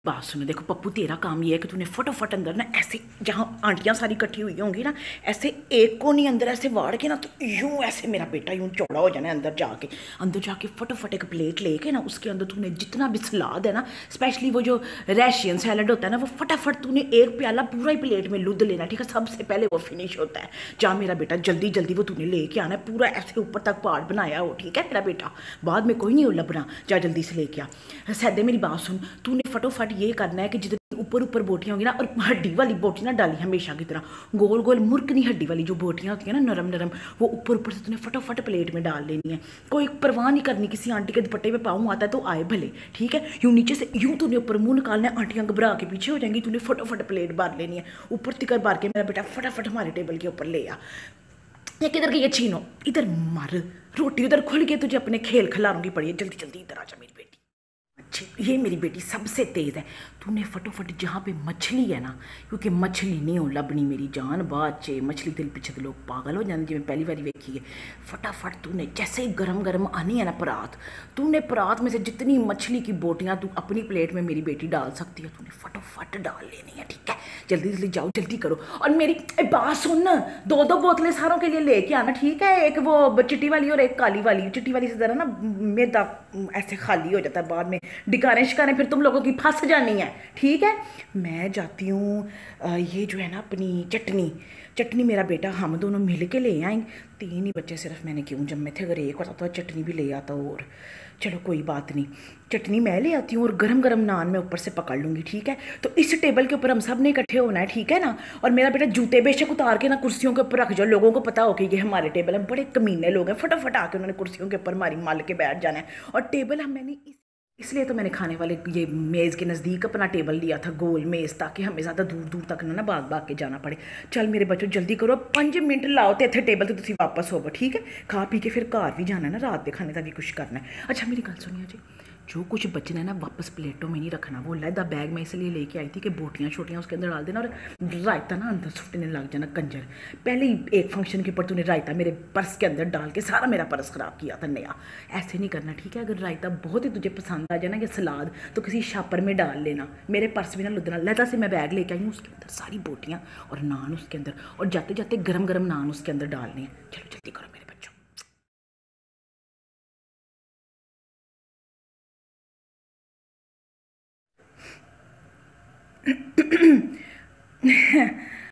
बात सुनो, देखो पप्पू, तेरा काम ये है कि तूने फटाफट अंदर ना ऐसे, जहाँ आंटियाँ सारी इकट्ठी हुई होंगी ना, ऐसे एक को नहीं अंदर ऐसे वाड़ के ना, तो यूं ऐसे मेरा बेटा यूं चौड़ा हो जाना है। अंदर जाके फटाफट एक प्लेट लेके ना, उसके अंदर तूने जितना भी सलाद है ना, स्पेशली वो जो रशियन सैलड होता है ना, वो फटाफट तूने एक प्याला पूरा ही प्लेट में लुद लेना, ठीक है। सबसे पहले वो फिनिश होता है। जा मेरा बेटा, जल्दी जल्दी वो तूने लेके आना है, पूरा ऐसे ऊपर तक पार्ट बनाया हो, ठीक है मेरा बेटा। बाद में कोई नहीं हो लबना, जा जल्दी से लेके आ। सैदे मेरी बात सुन, तूने फटोफट ये करना है कि जितनी ऊपर ऊपर बोटियाँ होंगी ना, और हड्डी वाली बोटी ना डाली हमेशा की तरह, गोल गोल मुर्कनी हड्डी वाली जो बोटियाँ होती हैं ना, नरम नरम, वो ऊपर ऊपर से तूने फटोफट प्लेट में डाल लेनी है। कोई परवाह नहीं करनी किसी आंटी के दुपट्टे पे पाँव आता है तो आए भले, ठीक है। यूँ नीचे से यूँ तूने ऊपर मुंह निकालना है, आंटियाँ घबरा के पीछे हो जाएंगी, तूने फटोफट प्लेट भर लेनी है। ऊपर तिकर भर के मेरा बेटा फटाफट हमारे टेबल के ऊपर ले आ। ये किधर गई है छीनो, इधर मार रोटी, उधर खुल के तुझे अपने खेल खिलाऊंगी पड़ी है। जल्दी जल्दी इधर आ जा मेरी बेटी। अच्छी, ये मेरी बेटी सबसे तेज़ है। तूने फटोफट जहाँ पे मछली है ना, क्योंकि मछली नहीं हो लबनी मेरी जान, बाचे मछली दिल पीछे तो लोग पागल हो जाते, जिम्मे पहली बार वेखी है। फटाफट तूने जैसे ही गरम गरम आनी है ना परात, तूने परात में से जितनी मछली की बोटियाँ तू अपनी प्लेट में मेरी बेटी डाल सकती है, तूने फटोफट डाल लेनी है, ठीक है। जल्दी जल्दी जाओ, जल्दी करो। और मेरी बात सुन, दो दो बोतलें सारों के लिए लेके आना, ठीक है। एक वो चिट्टी वाली और एक काली वाली। चिट्टी वाली से ज़रा ना मैदा ऐसे खाली हो जाता है, बाद में डिकारें शिकारें फिर तुम लोगों की फंस जानी है, ठीक है। मैं जाती हूँ, ये जो है ना अपनी चटनी, चटनी मेरा बेटा हम दोनों मिल के ले आएंगे। तीन ही बच्चे सिर्फ मैंने क्यों जन्मे थे, अगर एक होता तो चटनी भी ले आता। और चलो कोई बात नहीं, चटनी मैं ले आती हूँ और गरम गरम नान मैं ऊपर से पकड़ लूँगी, ठीक है। तो इस टेबल के ऊपर हम सब ने इकट्ठे होना है, ठीक है ना। और मेरा बेटा जूते बेशक उतार के ना कुर्सियों के ऊपर रख जाओ, लोगों को पता हो कि ये हमारे टेबल है। बड़े कमीने लोग हैं, फटाफट आके उन्होंने कुर्सियों के ऊपर मारी मल के बैठ जाना है। और टेबल हम मैंने इसलिए तो मैंने खाने वाले ये मेज़ के नज़दीक अपना टेबल लिया था, गोल मेज़, ताकि हमें ज़्यादा दूर दूर तक ना भाग भाग के जाना पड़े। चल मेरे बच्चों जल्दी करो, 5 मिनट लाओ तो इतने टेबल तो तुम वापस होवो, ठीक है। खा पी के फिर घर भी जाना है ना, रात के खाने का भी कुछ करना है। अच्छा मेरी गल सुनिए जी, जो कुछ बचना है ना वापस प्लेटों में नहीं रखना। वो लैदा बैग में इसलिए लेके आई थी कि बोटियाँ छोटियाँ उसके अंदर डाल देना, और रायता ना अंदर सुटने लग जाना कंजर। पहले ही एक फंक्शन के ऊपर तूने रायता मेरे पर्स के अंदर डाल के सारा मेरा पर्स ख़राब किया था नया। ऐसे नहीं करना, ठीक है। अगर रायता बहुत ही तुझे पसंद आ जाए ना, या सलाद, तो किसी शापर में डाल लेना, मेरे पर्स भी ना लुदना। लैदा से मैं बैग लेके आई हूँ, उसके अंदर सारी बोटियाँ और नान उसके अंदर, और जाते जाते गरम गरम नान उसके अंदर डालने हैं। चलो जल्दी करो मेरे बच्चों।